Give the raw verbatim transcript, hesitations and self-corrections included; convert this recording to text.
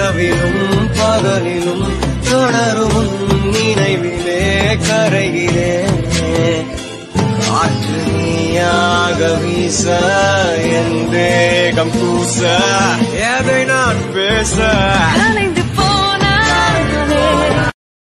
இரவிலும் பகலிலும் தொடரும் நினைவிலே கரைகிறேன். காற்று நீயாக வீச என் தேகம் கூச எதை நான் பேச